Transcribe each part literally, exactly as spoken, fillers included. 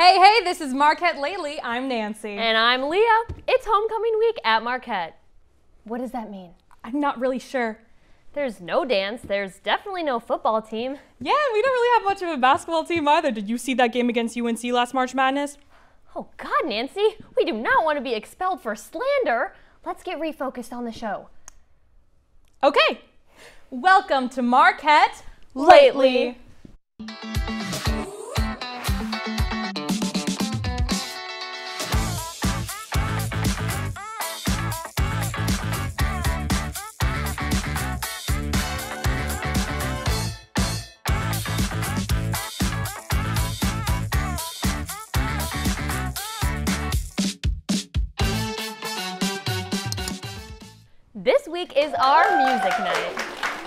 Hey, hey, this is Marquette Lately. I'm Nancy. And I'm Leah. It's homecoming week at Marquette. What does that mean? I'm not really sure. There's no dance. There's definitely no football team. Yeah, we don't really have much of a basketball team either. Did you see that game against U N C last March Madness? Oh God, Nancy. We do not want to be expelled for slander. Let's get refocused on the show. Okay. Welcome to Marquette Lately. This week is our music night.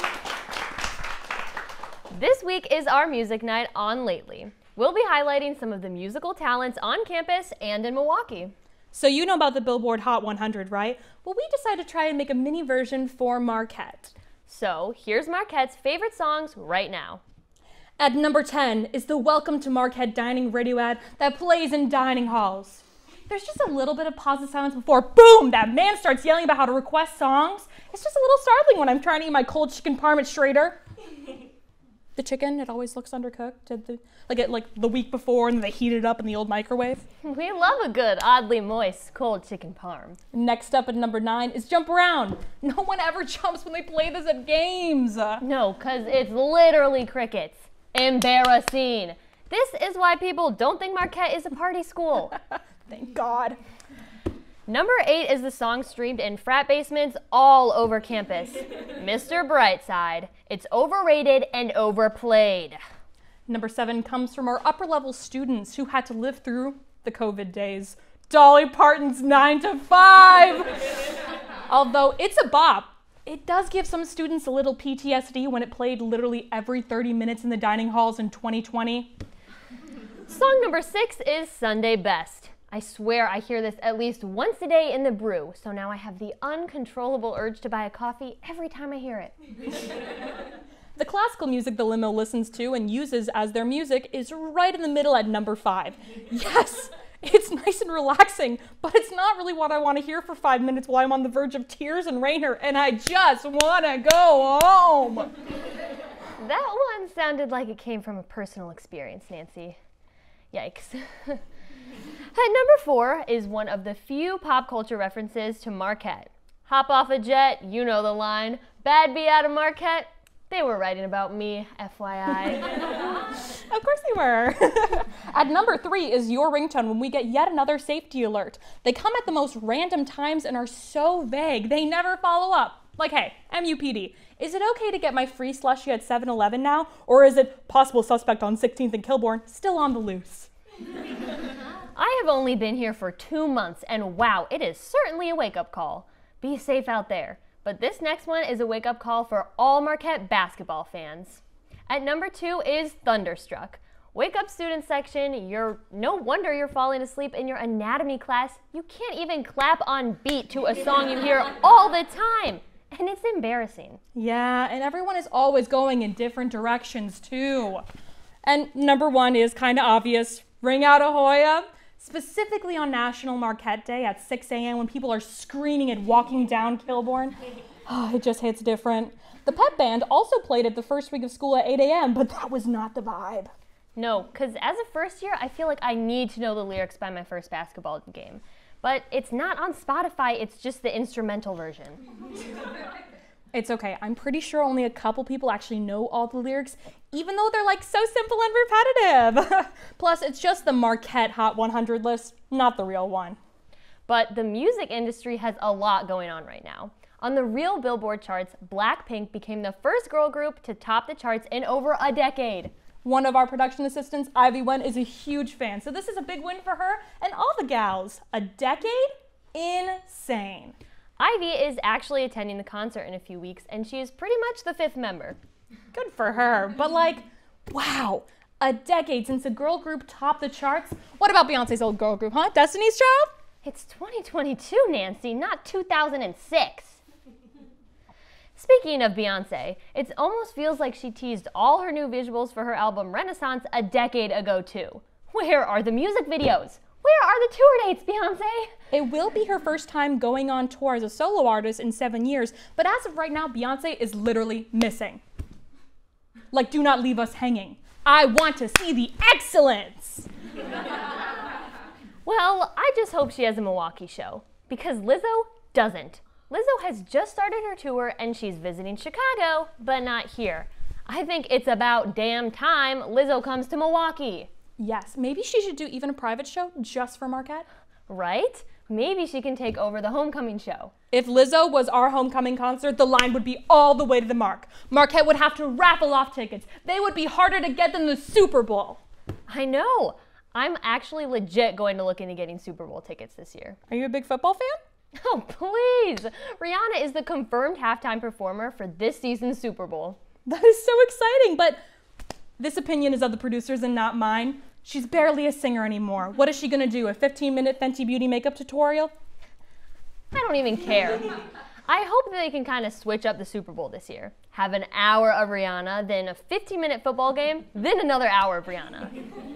This week is our music night on Lately. We'll be highlighting some of the musical talents on campus and in Milwaukee. So you know about the Billboard Hot one hundred, right? Well, we decided to try and make a mini version for Marquette. So here's Marquette's favorite songs right now. At number ten is the Welcome to Marquette Dining radio ad that plays in dining halls. There's just a little bit of positive silence before, boom, that man starts yelling about how to request songs. It's just a little startling when I'm trying to eat my cold chicken parm at Schrader. The chicken, it always looks undercooked. The, like it, like the week before, and they heat it up in the old microwave. We love a good, oddly moist, cold chicken parm. Next up at number nine is Jump Around. No one ever jumps when they play this at games. No, because it's literally crickets. Embarrassing. This is why people don't think Marquette is a party school. Thank God. Number eight is the song streamed in frat basements all over campus. Mister Brightside. It's overrated and overplayed. Number seven comes from our upper level students who had to live through the COVID days. Dolly Parton's nine to five. Although it's a bop, it does give some students a little P T S D when it played literally every thirty minutes in the dining halls in twenty twenty. Song number six is Sunday Best. I swear I hear this at least once a day in the brew, so now I have the uncontrollable urge to buy a coffee every time I hear it. The classical music the limo listens to and uses as their music is right in the middle at number five. Yes, it's nice and relaxing, but it's not really what I want to hear for five minutes while I'm on the verge of tears and rain and I just want to go home. That one sounded like it came from a personal experience, Nancy. Yikes. At number four is one of the few pop culture references to Marquette. Hop off a jet, you know the line. Bad bee out of Marquette. They were writing about me, F Y I. Of course they were. At number three is your ringtone when we get yet another safety alert. They come at the most random times and are so vague. They never follow up. Like, hey, M U P D, is it okay to get my free slushie at seven eleven now? Or is it possible suspect on sixteenth and Kilbourne still on the loose? I have only been here for two months, and wow, it is certainly a wake-up call. Be safe out there. But this next one is a wake-up call for all Marquette basketball fans. At number two is Thunderstruck. Wake up, student section. You're no wonder you're falling asleep in your anatomy class. You can't even clap on beat to a song you hear all the time. And it's embarrassing. Yeah, and everyone is always going in different directions, too. And number one is kind of obvious. Ring out Ahoya. Specifically on National Marquette Day at six a m when people are screaming and walking down Kilbourne. Oh, it just hits different. The pep band also played it the first week of school at eight a m, but that was not the vibe. No, because as a first year, I feel like I need to know the lyrics by my first basketball game. But it's not on Spotify, it's just the instrumental version. It's okay. I'm pretty sure only a couple people actually know all the lyrics, even though they're like so simple and repetitive. Plus, it's just the Marquette Hot one hundred list, not the real one. But the music industry has a lot going on right now. On the real Billboard charts, Blackpink became the first girl group to top the charts in over a decade. One of our production assistants, Ivy Wen, is a huge fan, so this is a big win for her and all the gals. A decade? Insane. Ivy is actually attending the concert in a few weeks, and she is pretty much the fifth member. Good for her, but like, wow, a decade since a girl group topped the charts? What about Beyonce's old girl group, huh? Destiny's Child? It's twenty twenty-two, Nancy, not two thousand six. Speaking of Beyonce, it almost feels like she teased all her new visuals for her album Renaissance a decade ago too. Where are the music videos? Where are the tour dates, Beyonce? It will be her first time going on tour as a solo artist in seven years, but as of right now, Beyonce is literally missing. Like, do not leave us hanging. I want to see the excellence. Well, I just hope she has a Milwaukee show, because Lizzo doesn't. Lizzo has just started her tour and she's visiting Chicago, but not here. I think it's about damn time Lizzo comes to Milwaukee. Yes, maybe she should do even a private show just for Marquette. Right? Maybe she can take over the homecoming show. If Lizzo was our homecoming concert, the line would be all the way to the mark. Marquette would have to raffle off tickets. They would be harder to get than the Super Bowl. I know. I'm actually legit going to look into getting Super Bowl tickets this year. Are you a big football fan? Oh, please. Rihanna is the confirmed halftime performer for this season's Super Bowl. That is so exciting, but this opinion is of the producers and not mine. She's barely a singer anymore. What is she gonna do, a fifteen minute Fenty Beauty makeup tutorial? I don't even care. I hope that they can kind of switch up the Super Bowl this year. Have an hour of Rihanna, then a fifteen minute football game, then another hour of Rihanna.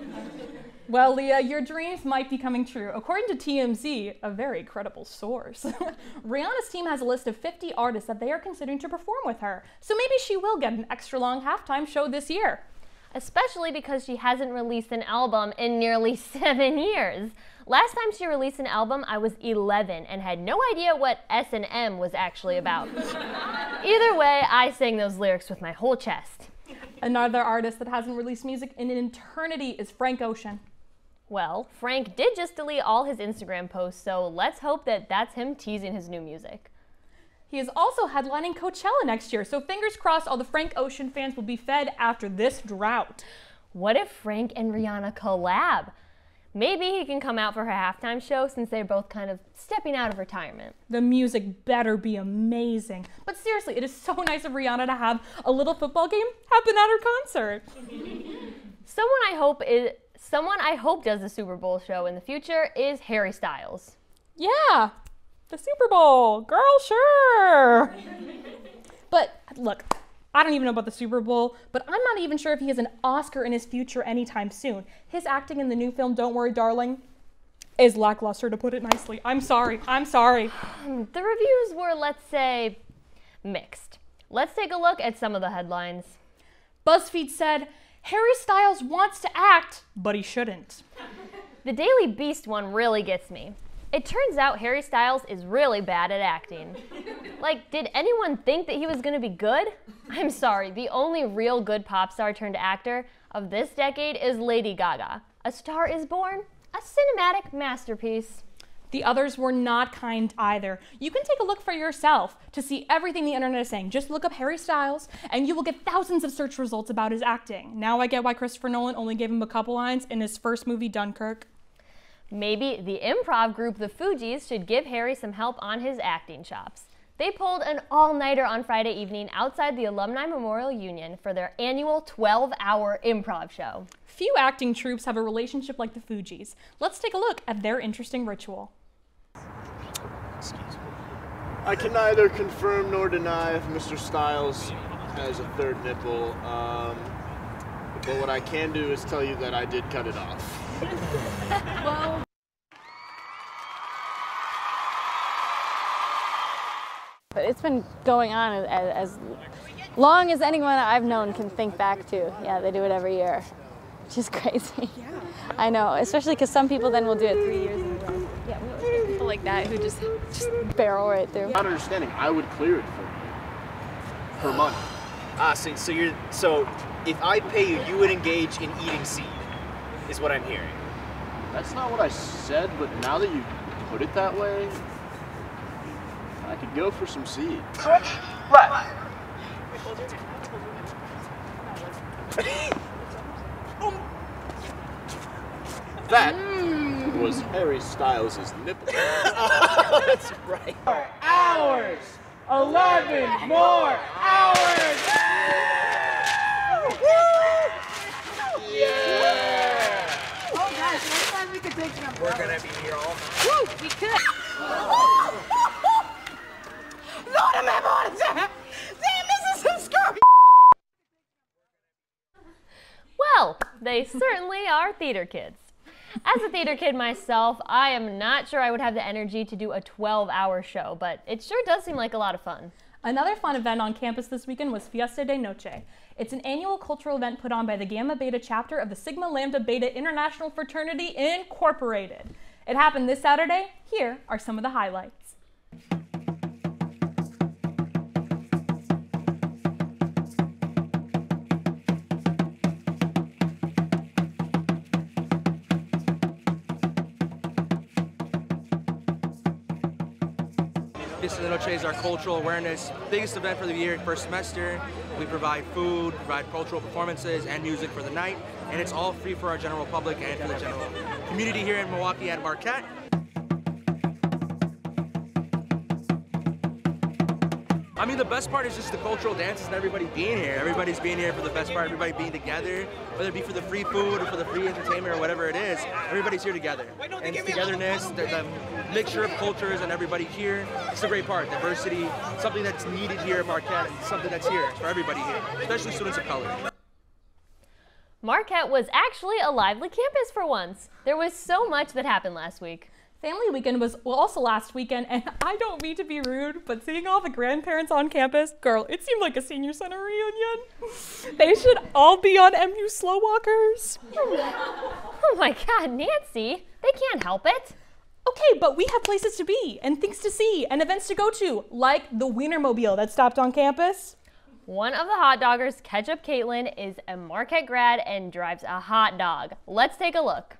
Well, Leah, your dreams might be coming true. According to T M Z, a very credible source, Rihanna's team has a list of fifty artists that they are considering to perform with her. So maybe she will get an extra long halftime show this year. Especially because she hasn't released an album in nearly seven years. Last time she released an album, I was eleven and had no idea what S and M was actually about. Either way, I sang those lyrics with my whole chest. Another artist that hasn't released music in an eternity is Frank Ocean. Well, Frank did just delete all his Instagram posts, so let's hope that that's him teasing his new music. He is also headlining Coachella next year, so fingers crossed all the Frank Ocean fans will be fed after this drought. What if Frank and Rihanna collab? Maybe he can come out for her halftime show since they're both kind of stepping out of retirement. The music better be amazing. But seriously, it is so nice of Rihanna to have a little football game happen at her concert. Someone I hope is someone I hope does the Super Bowl show in the future is Harry Styles. Yeah, the Super Bowl, girl, sure. But look, I don't even know about the Super Bowl, but I'm not even sure if he has an Oscar in his future anytime soon. His acting in the new film, Don't Worry, Darling, is lackluster, to put it nicely. I'm sorry, I'm sorry. The reviews were, let's say, mixed. Let's take a look at some of the headlines. BuzzFeed said, Harry Styles wants to act, but he shouldn't. The Daily Beast one really gets me. It turns out Harry Styles is really bad at acting. Like, did anyone think that he was gonna be good? I'm sorry, the only real good pop star turned actor of this decade is Lady Gaga. A Star is Born, a cinematic masterpiece. The others were not kind either. You can take a look for yourself to see everything the internet is saying. Just look up Harry Styles and you will get thousands of search results about his acting. Now I get why Christopher Nolan only gave him a couple lines in his first movie, Dunkirk. Maybe the improv group The Fugees should give Harry some help on his acting chops. They pulled an all-nighter on Friday evening outside the Alumni Memorial Union for their annual twelve hour improv show. Few acting troupes have a relationship like the Fugees. Let's take a look at their interesting ritual. Excuse me. I can neither confirm nor deny if Mister Styles has a third nipple, um, but what I can do is tell you that I did cut it off. Well... But it's been going on as, as long as anyone I've known can think back to. Yeah, they do it every year, which is crazy. Yeah. I know, especially because some people then will do it three years in a row. Yeah, we always get people like that who just, just barrel right through. Not understanding, I would clear it for you. For money. Ah, so, so you're, so if I pay you, you would engage in eating seed, is what I'm hearing. That's not what I said, but now that you put it that way, I could go for some seed. Switch left. That mm. was Harry Styles' nipple. Oh, that's right. More hours. Eleven more hours. Yeah. Oh guys, next time we could take some. We're gonna be here all night. Woo, we could. Lord, I'm having a heart attack. Damn, this is some scary. Well, they certainly are theater kids. As a theater kid myself, I am not sure I would have the energy to do a twelve hour show, but it sure does seem like a lot of fun. Another fun event on campus this weekend was Fiesta de Noche. It's an annual cultural event put on by the Gamma Beta chapter of the Sigma Lambda Beta International Fraternity Incorporated. It happened this Saturday. Here are some of the highlights. Fiesta de Noche is our cultural awareness, biggest event for the year, first semester. We provide food, provide cultural performances and music for the night, and it's all free for our general public and for the general community here in Milwaukee at Marquette. I mean, the best part is just the cultural dances and everybody being here. Everybody's being here for the best part, everybody being together, whether it be for the free food or for the free entertainment or whatever it is, everybody's here together. And it's togetherness, the, the mixture of cultures and everybody here, it's a great part. Diversity, something that's needed here at Marquette, and something that's here for everybody here, especially students of color. Marquette was actually a lively campus for once. There was so much that happened last week. Family weekend was also last weekend, and I don't mean to be rude, but seeing all the grandparents on campus, girl, it seemed like a senior center reunion. They should all be on M U slow walkers. Oh my God, Nancy, they can't help it. Okay, but we have places to be, and things to see, and events to go to, like the Wienermobile that stopped on campus. One of the hot doggers, Ketchup Caitlin, is a Marquette grad and drives a hot dog. Let's take a look.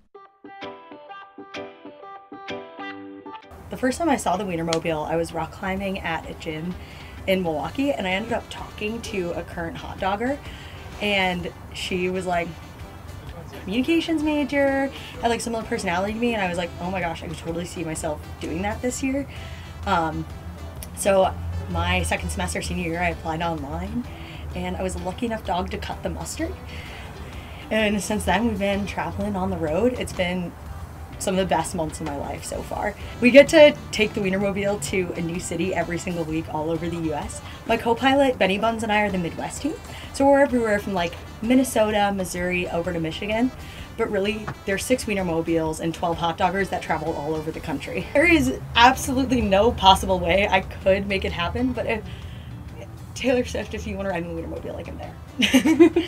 The first time I saw the Wienermobile, I was rock climbing at a gym in Milwaukee, and I ended up talking to a current hot dogger, and she was like, communications major, had like similar personality to me, and I was like, oh my gosh, I could totally see myself doing that this year. Um, so my second semester, senior year, I applied online, and I was lucky enough dog to cut the mustard. And since then, we've been traveling on the road. It's been some of the best months of my life so far. We get to take the Wienermobile to a new city every single week all over the U S. My co-pilot, Benny Buns, and I are the Midwest team. So we're everywhere from like Minnesota, Missouri, over to Michigan. But really, there's six Wienermobiles and twelve hot doggers that travel all over the country. There is absolutely no possible way I could make it happen, but if, Taylor Swift, if you want to ride in the Wienermobile, like I'm there.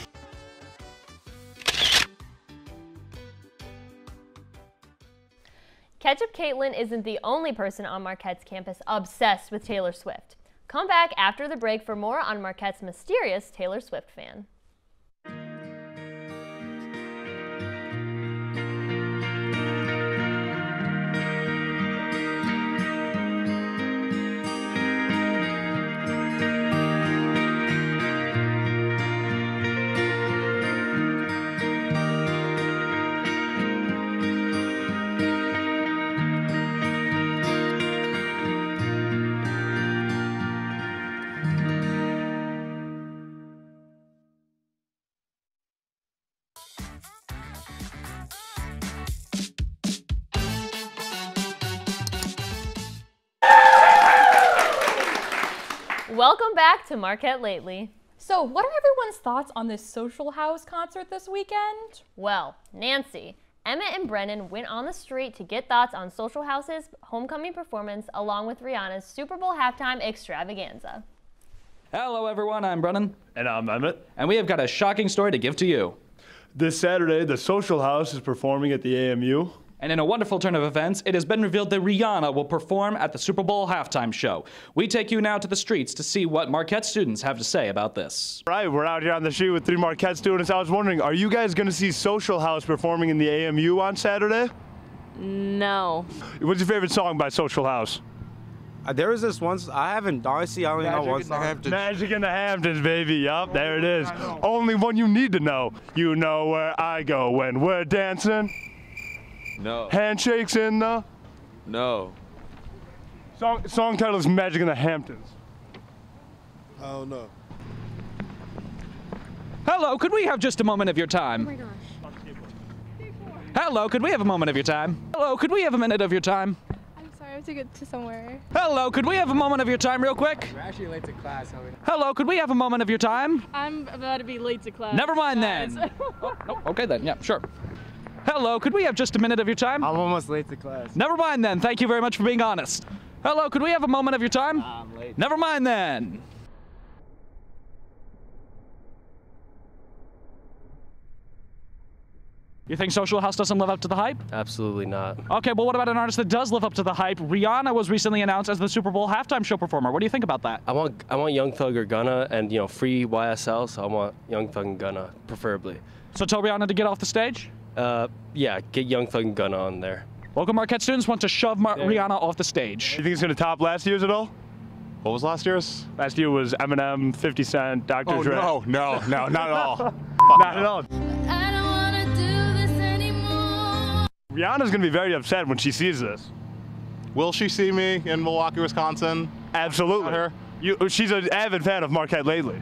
Ketchup Caitlin isn't the only person on Marquette's campus obsessed with Taylor Swift. Come back after the break for more on Marquette's mysterious Taylor Swift fan. Welcome back to Marquette Lately. So what are everyone's thoughts on this Social House concert this weekend? Well, Nancy, Emmett and Brennan went on the street to get thoughts on Social House's homecoming performance along with Rihanna's Super Bowl halftime extravaganza. Hello everyone, I'm Brennan. And I'm Emmett. And we have got a shocking story to give to you. This Saturday, the Social House is performing at the A M U. And in a wonderful turn of events, it has been revealed that Rihanna will perform at the Super Bowl halftime show. We take you now to the streets to see what Marquette students have to say about this. Right, we're out here on the street with three Marquette students. I was wondering, are you guys going to see Social House performing in the A M U on Saturday? No. What's your favorite song by Social House? Uh, there was this one, I haven't, honestly, I don't even know what song. Magic in the Hamptons, baby, yup, there it is. Only one you need to know. You know where I go when we're dancing. No. Handshakes in the? No. Song, song title is Magic in the Hamptons. I don't know. Hello, could we have just a moment of your time? Oh my gosh. Hello, could we have a moment of your time? Hello, could we have a minute of your time? I'm sorry, I have to get to somewhere. Hello, could we have a moment of your time real quick? We're actually late to class. Hello, could we have a moment of your time? I'm about to be late to class. Never mind then. oh, oh, okay then, yeah, sure. Hello, could we have just a minute of your time? I'm almost late to class. Never mind then. Thank you very much for being honest. Hello, could we have a moment of your time? Nah, I'm late. Never mind then. You think Social House doesn't live up to the hype? Absolutely not. Okay, well, what about an artist that does live up to the hype? Rihanna was recently announced as the Super Bowl halftime show performer. What do you think about that? I want I want Young Thug or Gunna, and you know, free Y S L. So I want Young Thug and Gunna, preferably. So tell Rihanna to get off the stage? Uh, yeah, get Young Thug and Gunna on there. Local Marquette students want to shove Mar Rihanna off the stage. You think it's gonna top last year's at all? What was last year's? Last year was Eminem, fifty Cent, Doctor Oh, Dre. no, no, no, not at all. Not at all. Rihanna's gonna be very upset when she sees this. Will she see me in Milwaukee, Wisconsin? Absolutely. Her? You, she's an avid fan of Marquette Lately.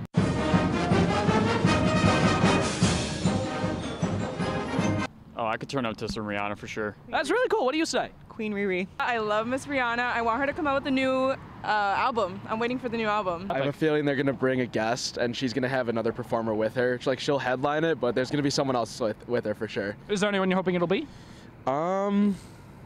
Oh, I could turn up to some Rihanna for sure. That's really cool. What do you say? Queen Riri. I love Miss Rihanna. I want her to come out with a new uh, album. I'm waiting for the new album. I have a feeling they're gonna bring a guest, and she's gonna have another performer with her. Like she'll headline it, but there's gonna be someone else with, with her for sure. Is there anyone you're hoping it'll be? Um,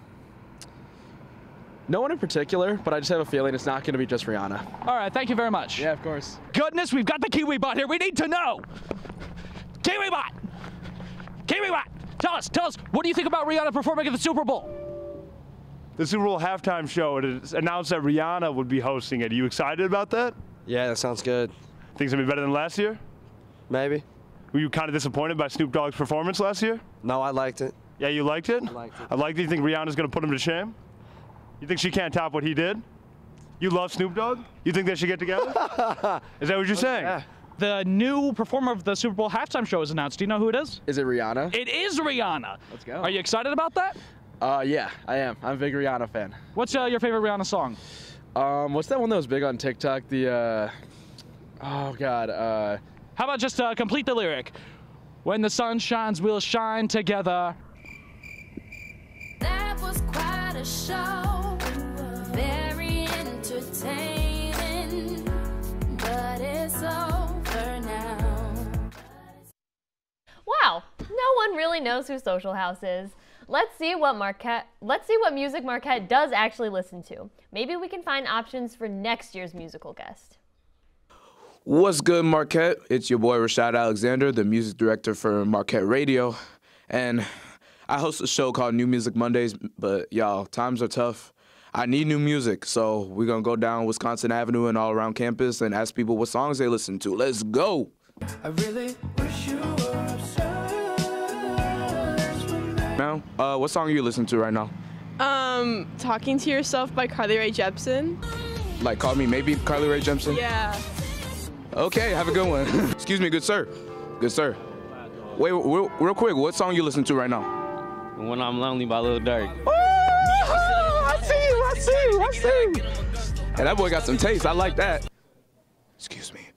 no one in particular, but I just have a feeling it's not gonna be just Rihanna. All right, thank you very much. Yeah, of course. Goodness, we've got the KiwiBot here. We need to know. KiwiBot. KiwiBot. Tell us, tell us, what do you think about Rihanna performing at the Super Bowl? The Super Bowl halftime show, it is announced that Rihanna would be hosting it. Are you excited about that? Yeah, that sounds good. Think it's gonna be better than last year? Maybe. Were you kind of disappointed by Snoop Dogg's performance last year? No, I liked it. Yeah, you liked it? I liked it. I liked it. You think Rihanna's gonna put him to shame? You think she can't top what he did? You love Snoop Dogg? You think they should get together? Is that what you're saying? Yeah. The new performer of the Super Bowl halftime show is announced. Do you know who it is? Is it Rihanna? It is Rihanna. Let's go. Are you excited about that? Uh, yeah, I am. I'm a big Rihanna fan. What's uh, your favorite Rihanna song? Um, what's that one that was big on TikTok? The, uh, oh God, uh. How about just uh, complete the lyric? When the sun shines, we'll shine together. That was quite a show, very entertaining, but it's over now. Wow, no one really knows who Social House is. Let's see what Marquette, let's see what music Marquette does actually listen to. Maybe we can find options for next year's musical guest. What's good, Marquette? It's your boy Rashad Alexander, the music director for Marquette Radio, and I host a show called New Music Mondays, but y'all, times are tough. I need new music, so we're gonna go down Wisconsin Avenue and all around campus and ask people what songs they listen to. Let's go! I really wish you were obsessed with me. Now, uh, what song are you listening to right now? Um, Talking to Yourself by Carly Rae Jepsen. Like, Call Me Maybe, Carly Rae Jepsen? Yeah. Okay, have a good one. Excuse me, good sir. Good sir. Wait, real, real quick, what song you listen to right now? When I'm Lonely by Lil Durk. Oh, I see you, I see you, I see you. Hey, that boy got some taste, I like that. Excuse me.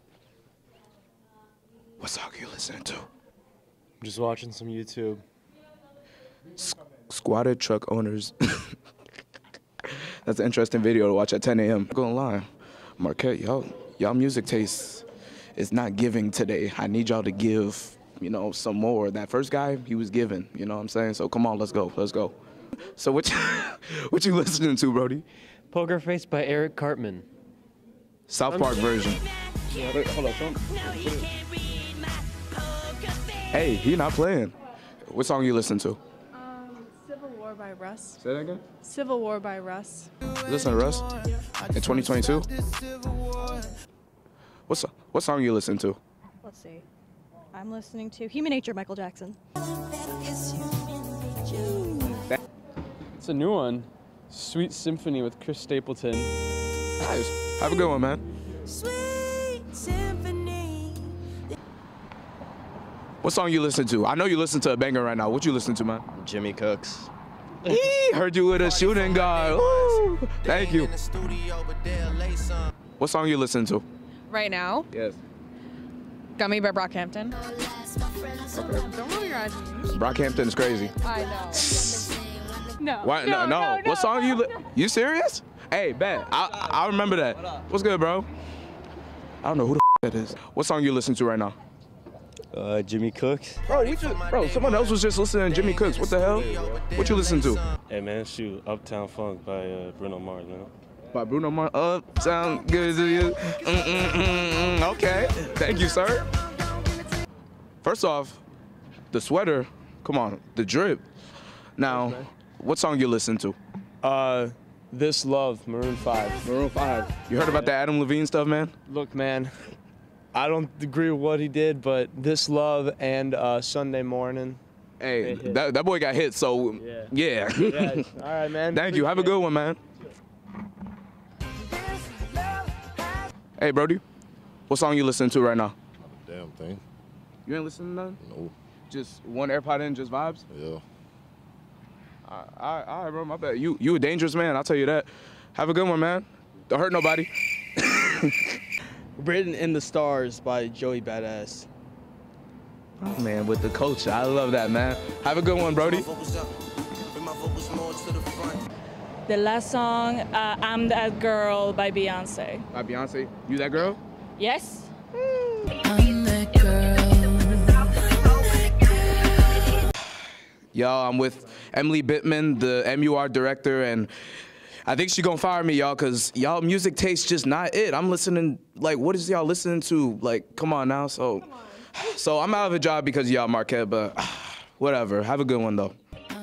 What song are you listening to? I'm just watching some YouTube. S squatted truck owners. That's an interesting video to watch at ten A M I'm gonna lie, Marquette, y'all, y'all music taste is not giving today. I need y'all to give, you know, some more. That first guy, he was giving, you know what I'm saying? So come on, let's go, let's go. So what you, what you listening to, Brody? Poker Face by Eric Cartman. South Park version. Yeah, wait, hold on, show him. Hey, he not playing. What song you listen to? Um, Civil War by Russ. Say that again? Civil War by Russ. You listen to Russ? In twenty twenty-two? What's what song you listen to? Let's see. I'm listening to Human Nature, Michael Jackson. It's a new one. Sweet Symphony with Chris Stapleton. Nice. Have a good one, man. Sweet symphony. What song you listen to? I know you listen to a banger right now. What you listen to, man? Jimmy Cooks. Eee, heard you with a shooting guard. Woo. Thank you. What song you listen to? Right now, Yes. Gummy by Brockhampton. Okay. Don't roll your eyes at me. Brockhampton is crazy. I know. No. Why? No, no. What song you? Li you serious? Hey, bet. I I remember that. What's good, bro? I don't know who the f that is. What song you listen to right now? Uh, Jimmy Cooks. Bro, we just, bro, someone else was just listening to Jimmy Cooks. What the hell? What you listen to? Hey man, shoot, Uptown Funk by uh, Bruno Mars, man. By Bruno Mars. Uptown good to you. Mm, mm, mm, mm. Okay, thank you, sir. First off, the sweater. Come on, the drip. Now, what song you listen to? Uh, This Love, Maroon five. Maroon five. You heard about the Adam Levine stuff, man? Look, man, I don't agree with what he did, but This Love and uh, Sunday Morning. Hey, that, that boy got hit, so yeah. yeah. yeah. All right, man. Thank you. Have a good one, man. Hey, Brody, what song you listening to right now? Damn thing. You ain't listening to none? No. Just one AirPod in, just vibes? Yeah. All right, all right, bro, my bad. You, you a dangerous man, I'll tell you that. Have a good one, man. Don't hurt nobody. Written in the Stars by Joey Badass. Oh, man, with the culture. I love that, man. Have a good one, Brody. The last song, uh, I'm That Girl by Beyonce. By Beyonce? You that girl? Yes. I'm that girl. Y'all, I'm with Emily Bittman, the M U R director, and I think she gonna fire me, y'all, because y'all music taste just not it. I'm listening, like, what is y'all listening to? Like, come on now. So, so I'm out of a job because of y'all, Marquette, but whatever. Have a good one, though.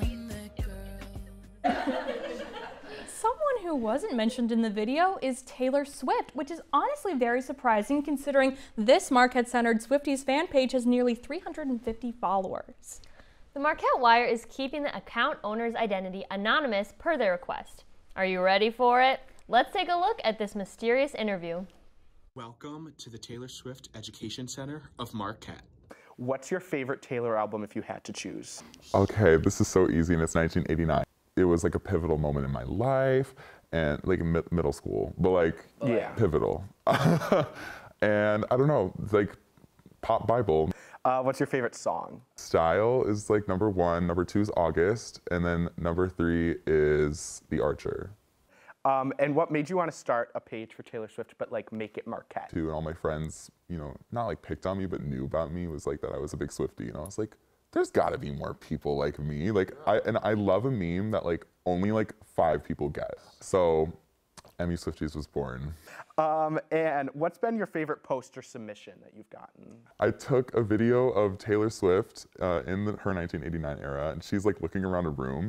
Someone who wasn't mentioned in the video is Taylor Swift, which is honestly very surprising considering this Marquette-centered Swifties fan page has nearly three hundred fifty followers. The Marquette Wire is keeping the account owner's identity anonymous per their request. Are you ready for it? Let's take a look at this mysterious interview. Welcome to the Taylor Swift Education Center of Marquette. What's your favorite Taylor album if you had to choose? Okay, this is so easy, and it's nineteen eighty-nine. It was like a pivotal moment in my life, and like mi middle school, but like yeah. pivotal. And I don't know, it's like pop Bible. Uh, what's your favorite song? Style is like number one, number two is August, and then number three is The Archer. Um, and what made you want to start a page for Taylor Swift, but like make it Marquette? Too, and all my friends, you know, not like picked on me, but knew about me, was like that I was a big Swiftie, and I was like, there's gotta be more people like me. Like, I, and I love a meme that like only like five people get. So, M U Swifties was born. Um, and what's been your favorite poster submission that you've gotten? I took a video of Taylor Swift uh, in the, her nineteen eighty-nine era, and she's like looking around a room.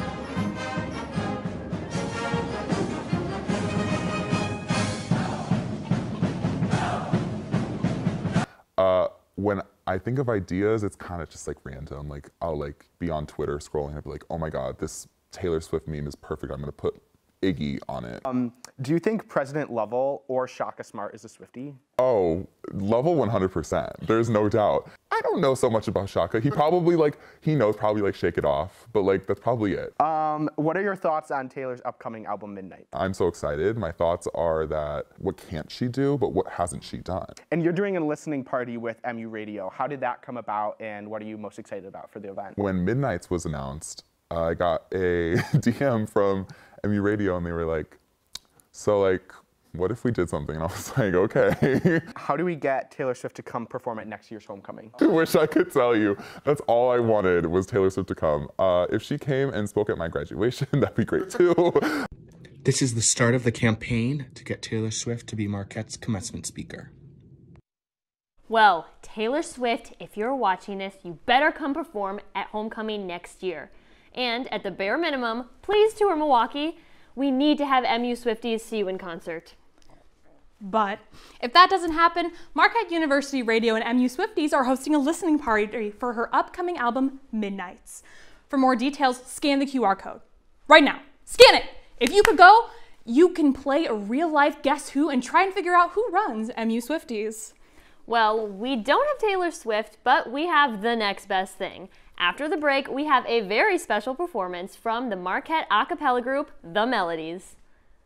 Uh, when I think of ideas, it's kind of just like random. Like I'll like be on Twitter scrolling and I'll be like, oh my God, this Taylor Swift meme is perfect. I'm gonna put Iggy on it. Um, do you think President Lovell or Shaka Smart is a Swiftie? Oh, Lovell one hundred percent. There's no doubt. I don't know so much about Shaka. He probably like, he knows probably like Shake It Off, but like that's probably it. Um, what are your thoughts on Taylor's upcoming album Midnight? I'm so excited. My thoughts are that what can't she do, but what hasn't she done? And you're doing a listening party with M U Radio. How did that come about and what are you most excited about for the event? When Midnights was announced, I got a D M from M U Radio and they were like, so like, what if we did something? And I was like, okay. How do we get Taylor Swift to come perform at next year's homecoming? I wish I could tell you. That's all I wanted was Taylor Swift to come. Uh, if she came and spoke at my graduation, that'd be great too. This is the start of the campaign to get Taylor Swift to be Marquette's commencement speaker. Well, Taylor Swift, if you're watching this, you better come perform at homecoming next year. And at the bare minimum, please tour Milwaukee. We need to have M U Swifties see you in concert. But if that doesn't happen, Marquette University Radio and M U Swifties are hosting a listening party for her upcoming album, Midnights. For more details, scan the Q R code. Right now, scan it! If you could go, you can play a real-life Guess Who and try and figure out who runs M U Swifties. Well, we don't have Taylor Swift, but we have the next best thing. After the break, we have a very special performance from the Marquette a cappella group, the Meladies.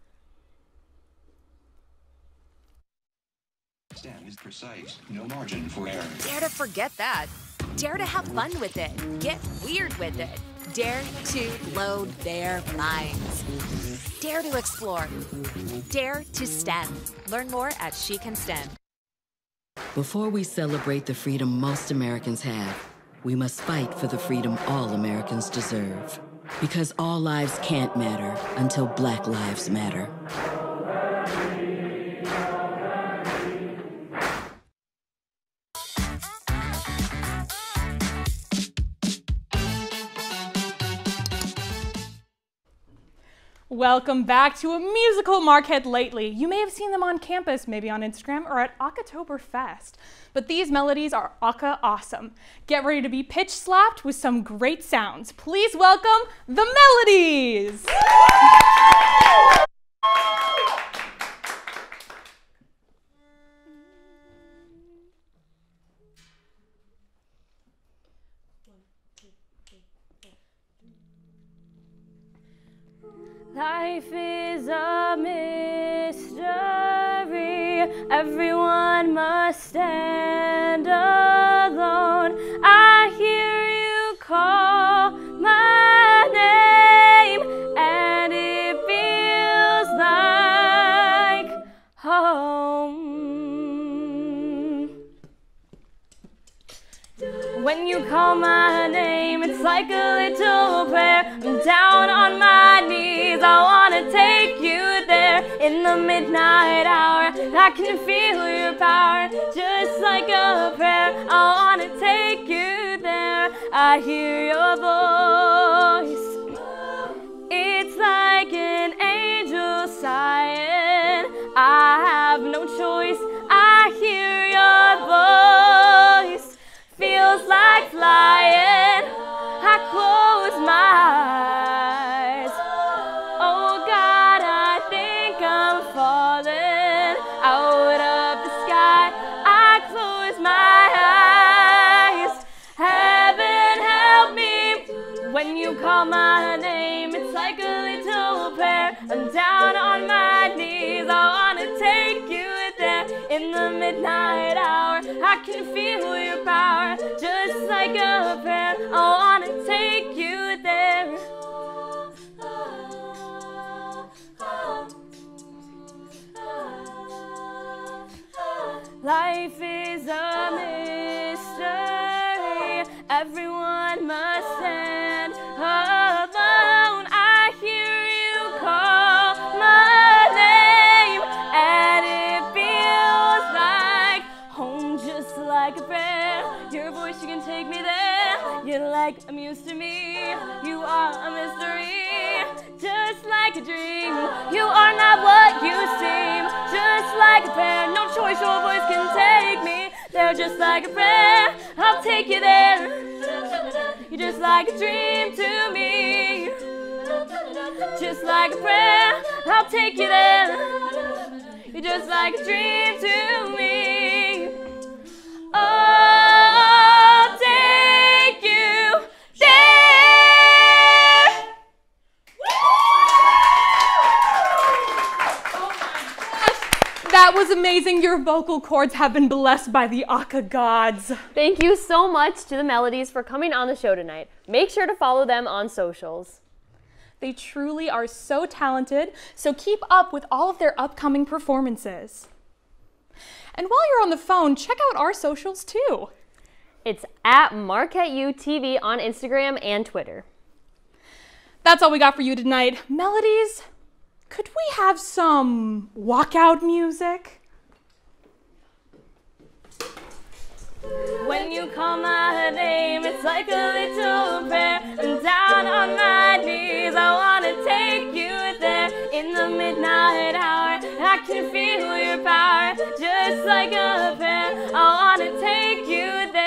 Stand is precise, no margin for error. Dare to forget that. Dare to have fun with it. Get weird with it. Dare to load their minds. Dare to explore. Dare to STEM. Learn more at She Can STEM. Before we celebrate the freedom most Americans have, we must fight for the freedom all Americans deserve. Because all lives can't matter until Black lives matter. Welcome back to a musical Marquette Lately. You may have seen them on campus, maybe on Instagram or at Oktoberfest. But these melodies are Aka awesome. Get ready to be pitch slapped with some great sounds. Please welcome the Meladies! Life is a mystery. Everyone must stand alone. I hear you call my name, and it feels like home. When you call my name, it's like a little prayer. I'm down on my knees, I wanna take you there. In the midnight hour, I can feel your power, just like a prayer. I wanna take you there. I hear your voice, it's like an angel sighing. I have no choice, I hear your voice. Feels like flying, I close my eyes. Oh God, I think I'm falling out of the sky. I close my eyes. Heaven help me. When you call my name, it's like a little prayer. I'm down on my knees, I wanna take you there. In the midnight hour, I can feel your power, just like a prayer. I wanna take you there. Life is a mystery. Everyone must stand alone. I hear you call my name, and it feels like home, just like a prayer. Your voice, you can take me there. You're like a muse to me. You are a mystery, just like a dream. You are not what you seem, just like a prayer. No choice, your voice can take me there, just like a prayer. I'll take you there. You're just like a dream to me, just like a prayer. I'll take you there. You're just like a dream to me. I'll take you there. That was amazing. Your vocal cords have been blessed by the Aka gods. Thank you so much to the Melodies for coming on the show tonight. Make sure to follow them on socials. They truly are so talented, so keep up with all of their upcoming performances. And while you're on the phone, check out our socials too. It's at Marquette U T V on Instagram and Twitter. That's all we got for you tonight. Melodies, could we have some walkout music? When you call my name, it's like a little prayer. I'm down on my knees, I wanna take you there. In the midnight hour, I can feel your power, just like a prayer. I wanna take you there.